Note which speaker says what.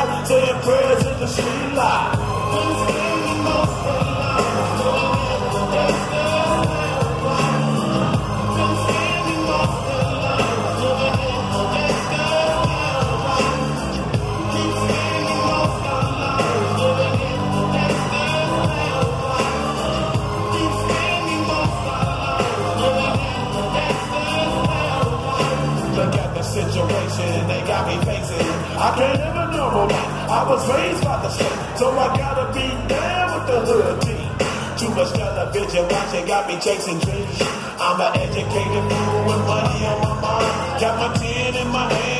Speaker 1: night, saying prayers in the street light. Situation they got me facing. I can't live a normal life. I was raised by the state, so I gotta be down with the hood team. Too much television watching got me chasing dreams. I'm an educated fool with money on my mind. Got my tin in my hand.